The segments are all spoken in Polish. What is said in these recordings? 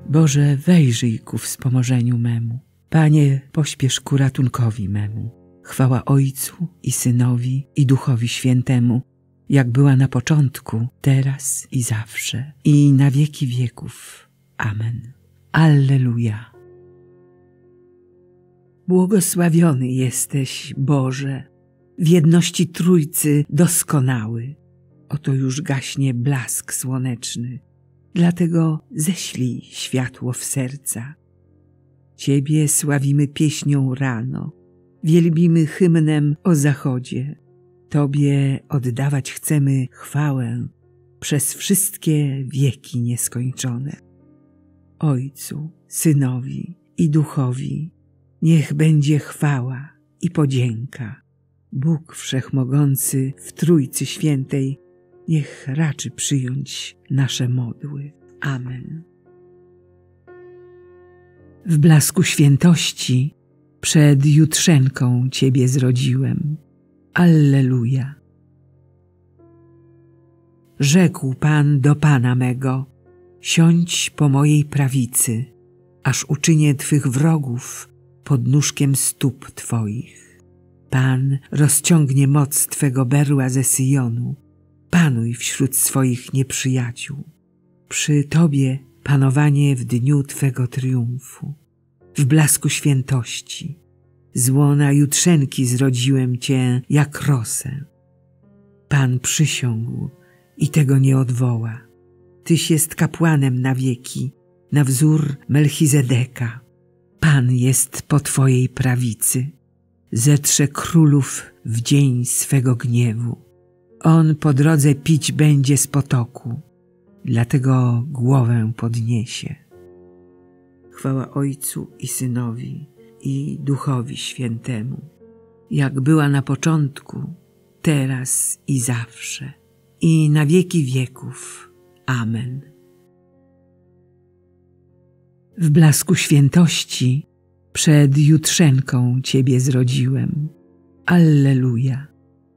Boże, wejrzyj ku wspomożeniu memu. Panie, pośpiesz ku ratunkowi memu. Chwała Ojcu i Synowi i Duchowi Świętemu, jak była na początku, teraz i zawsze, i na wieki wieków. Amen. Alleluja. Błogosławiony jesteś, Boże, w jedności Trójcy doskonały. Oto już gaśnie blask słoneczny, dlatego ześlij światło w serca. Ciebie sławimy pieśnią rano, wielbimy hymnem o zachodzie. Tobie oddawać chcemy chwałę przez wszystkie wieki nieskończone. Ojcu, Synowi i Duchowi niech będzie chwała i podzięka. Bóg Wszechmogący w Trójcy Świętej niech raczy przyjąć nasze modły. Amen. W blasku świętości przed jutrzenką Ciebie zrodziłem. Alleluja. Rzekł Pan do Pana mego: siądź po mojej prawicy, aż uczynię Twych wrogów podnóżkiem stóp Twoich. Pan rozciągnie moc Twego berła ze Syjonu. Panuj wśród swoich nieprzyjaciół. Przy Tobie panowanie w dniu Twego triumfu. W blasku świętości z łona jutrzenki zrodziłem Cię jak rosę. Pan przysiągł i tego nie odwoła. Tyś jest kapłanem na wieki, na wzór Melchizedeka. Pan jest po Twojej prawicy. Zetrze królów w dzień swego gniewu. On po drodze pić będzie z potoku, dlatego głowę podniesie. Chwała Ojcu i Synowi i Duchowi Świętemu, jak była na początku, teraz i zawsze, i na wieki wieków. Amen. W blasku świętości przed jutrzenką Ciebie zrodziłem. Alleluja.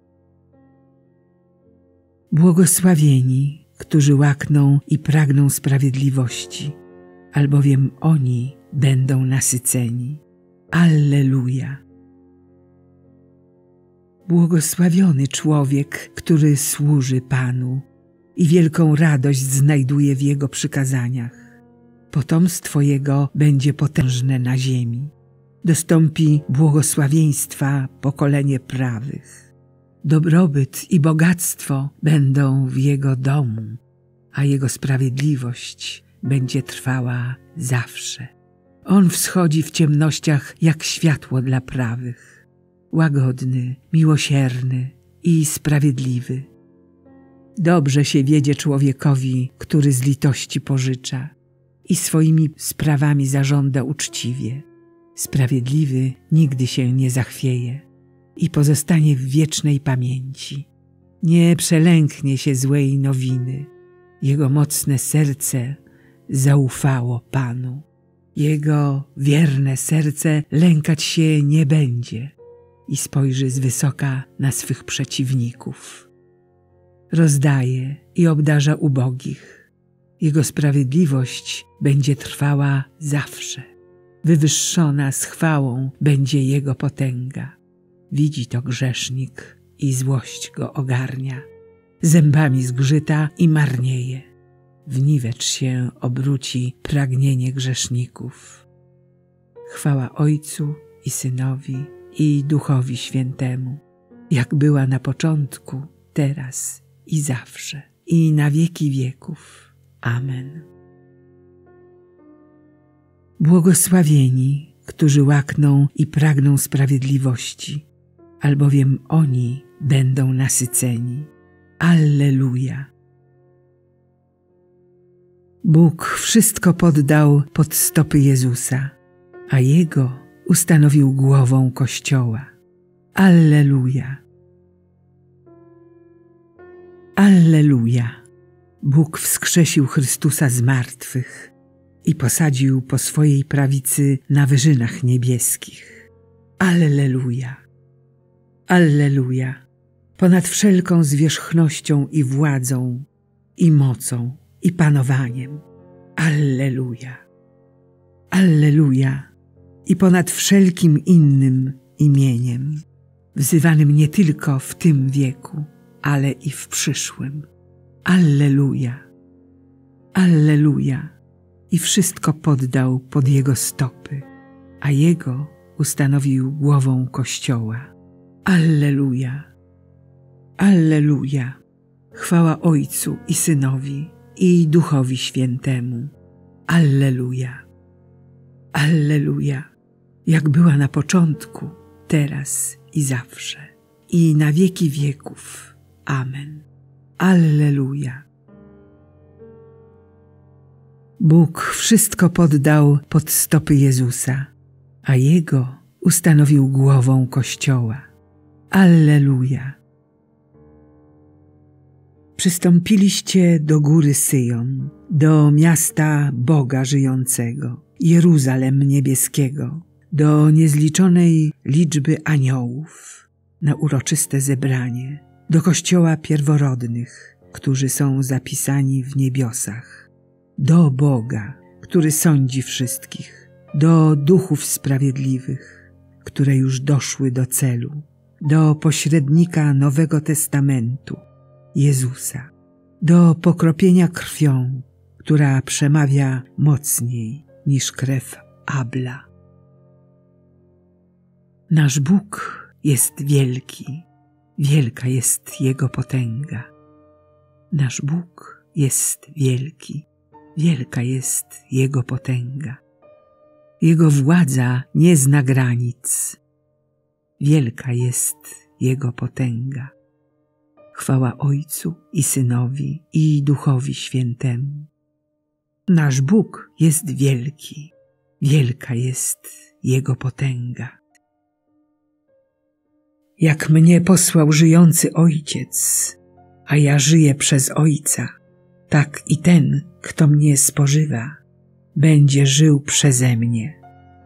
Błogosławieni, którzy łakną i pragną sprawiedliwości, albowiem oni będą nasyceni. Alleluja. Błogosławiony człowiek, który służy Panu i wielką radość znajduje w Jego przykazaniach. Potomstwo Jego będzie potężne na ziemi. Dostąpi błogosławieństwa pokolenie prawych. Dobrobyt i bogactwo będą w Jego domu, a Jego sprawiedliwość będzie trwała zawsze. On wschodzi w ciemnościach jak światło dla prawych, łagodny, miłosierny i sprawiedliwy. Dobrze się wiedzie człowiekowi, który z litości pożycza i swoimi sprawami zażąda uczciwie. Sprawiedliwy nigdy się nie zachwieje i pozostanie w wiecznej pamięci. Nie przelęknie się złej nowiny. Jego mocne serce zaufało Panu. Jego wierne serce lękać się nie będzie i spojrzy z wysoka na swych przeciwników. Rozdaje i obdarza ubogich. Jego sprawiedliwość będzie trwała zawsze. Wywyższona z chwałą będzie Jego potęga. Widzi to grzesznik i złość go ogarnia. Zębami zgrzyta i marnieje. W niwecz się obróci pragnienie grzeszników. Chwała Ojcu i Synowi i Duchowi Świętemu, jak była na początku, teraz i zawsze, i na wieki wieków. Amen. Błogosławieni, którzy łakną i pragną sprawiedliwości, albowiem oni będą nasyceni. Alleluja. Bóg wszystko poddał pod stopy Jezusa, a Jego ustanowił głową Kościoła. Alleluja. Alleluja. Bóg wskrzesił Chrystusa z martwych i posadził po swojej prawicy na wyżynach niebieskich. Alleluja. Alleluja. Ponad wszelką zwierzchnością i władzą, i mocą, i panowaniem. Alleluja. Alleluja! I ponad wszelkim innym imieniem, wzywanym nie tylko w tym wieku, ale i w przyszłym. Alleluja! Alleluja! I wszystko poddał pod Jego stopy, a Jego ustanowił głową Kościoła. Alleluja! Alleluja! Chwała Ojcu i Synowi i Duchowi Świętemu. Alleluja! Alleluja! Jak była na początku, teraz i zawsze, i na wieki wieków. Amen. Alleluja! Bóg wszystko poddał pod stopy Jezusa, a Jego ustanowił głową Kościoła. Alleluja! Przystąpiliście do góry Syjon, do miasta Boga żyjącego, Jeruzalem niebieskiego, do niezliczonej liczby aniołów, na uroczyste zebranie, do Kościoła pierworodnych, którzy są zapisani w niebiosach, do Boga, który sądzi wszystkich, do duchów sprawiedliwych, które już doszły do celu, do pośrednika Nowego Testamentu, Jezusa, do pokropienia krwią, która przemawia mocniej niż krew Abla. Nasz Bóg jest wielki, wielka jest Jego potęga. Nasz Bóg jest wielki, wielka jest Jego potęga. Jego władza nie zna granic. Wielka jest Jego potęga. Chwała Ojcu i Synowi i Duchowi Świętemu. Nasz Bóg jest wielki, wielka jest Jego potęga. Jak mnie posłał żyjący Ojciec, a ja żyję przez Ojca, tak i ten, kto mnie spożywa, będzie żył przeze mnie.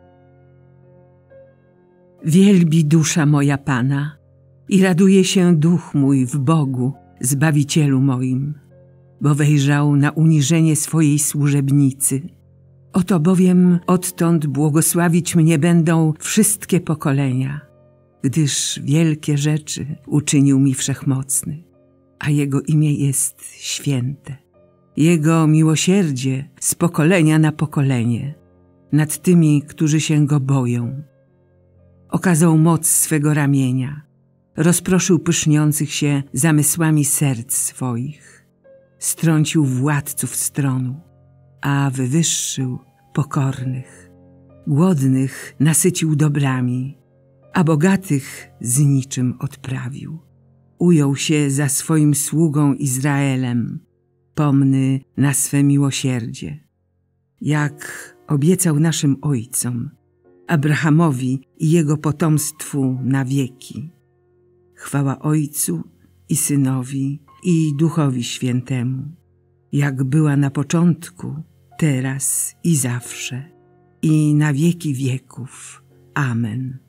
Wielbi dusza moja Pana i raduje się duch mój w Bogu, Zbawicielu moim, bo wejrzał na uniżenie swojej służebnicy. Oto bowiem odtąd błogosławić mnie będą wszystkie pokolenia, gdyż wielkie rzeczy uczynił mi Wszechmocny, a Jego imię jest święte. Jego miłosierdzie z pokolenia na pokolenie nad tymi, którzy się Go boją. Okazał moc swego ramienia, rozproszył pyszniących się zamysłami serc swoich, strącił władców stronu, a wywyższył pokornych. Głodnych nasycił dobrami, a bogatych z niczym odprawił. Ujął się za swoim sługą Izraelem, pomny na swe miłosierdzie, jak obiecał naszym ojcom, Abrahamowi i jego potomstwu na wieki. Chwała Ojcu i Synowi i Duchowi Świętemu, jak była na początku, teraz i zawsze, i na wieki wieków. Amen.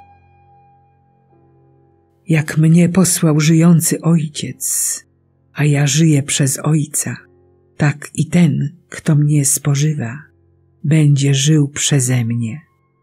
Jak mnie posłał żyjący Ojciec, a ja żyję przez Ojca, tak i ten, kto mnie spożywa, będzie żył przeze mnie.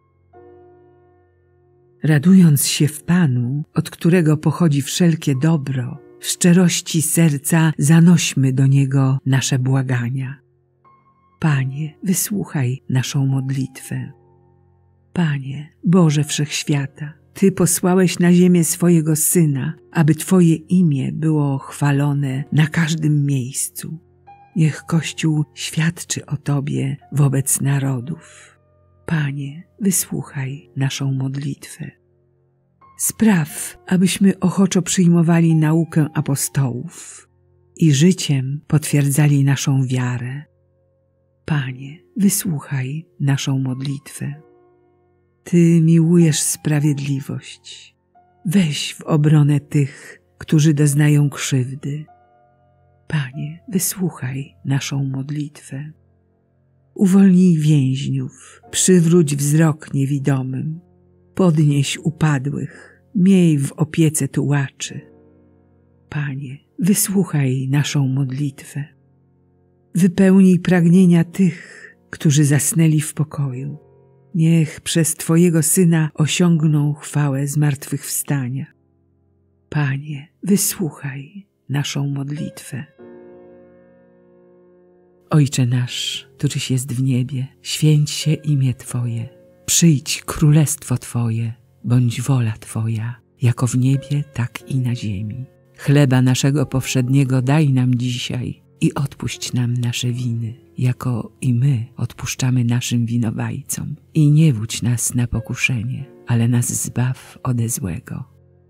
Radując się w Panu, od którego pochodzi wszelkie dobro, w szczerości serca zanośmy do Niego nasze błagania. Panie, wysłuchaj naszą modlitwę. Panie, Boże Wszechświata, Ty posłałeś na ziemię swojego Syna, aby Twoje imię było chwalone na każdym miejscu. Niech Kościół świadczy o Tobie wobec narodów. Panie, wysłuchaj naszą modlitwę. Spraw, abyśmy ochoczo przyjmowali naukę apostołów i życiem potwierdzali naszą wiarę. Panie, wysłuchaj naszą modlitwę. Ty miłujesz sprawiedliwość. Weź w obronę tych, którzy doznają krzywdy. Panie, wysłuchaj naszą modlitwę. Uwolnij więźniów, przywróć wzrok niewidomym, podnieś upadłych, miej w opiece tułaczy. Panie, wysłuchaj naszą modlitwę. Wypełnij pragnienia tych, którzy zasnęli w pokoju. Niech przez Twojego Syna osiągną chwałę zmartwychwstania. Panie, wysłuchaj naszą modlitwę. Ojcze nasz, któryś jest w niebie, święć się imię Twoje. Przyjdź królestwo Twoje, bądź wola Twoja, jako w niebie, tak i na ziemi. Chleba naszego powszedniego daj nam dzisiaj i odpuść nam nasze winy, jako i my odpuszczamy naszym winowajcom. I nie wódź nas na pokuszenie, ale nas zbaw ode złego.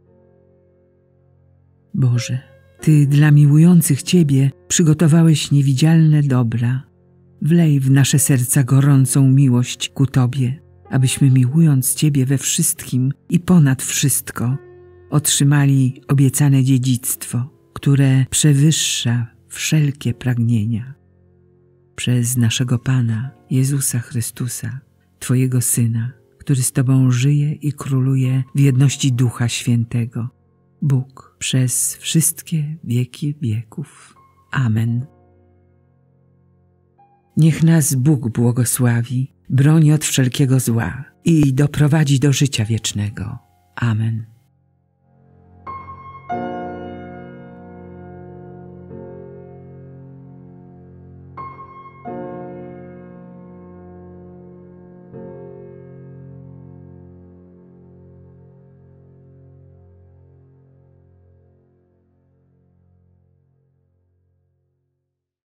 Boże, Ty dla miłujących Ciebie przygotowałeś niewidzialne dobra. Wlej w nasze serca gorącą miłość ku Tobie, abyśmy miłując Ciebie we wszystkim i ponad wszystko otrzymali obiecane dziedzictwo, które przewyższa wszelkie pragnienia. Przez naszego Pana, Jezusa Chrystusa, Twojego Syna, który z Tobą żyje i króluje w jedności Ducha Świętego, Bóg przez wszystkie wieki wieków. Amen. Niech nas Bóg błogosławi, broni od wszelkiego zła i doprowadzi do życia wiecznego. Amen.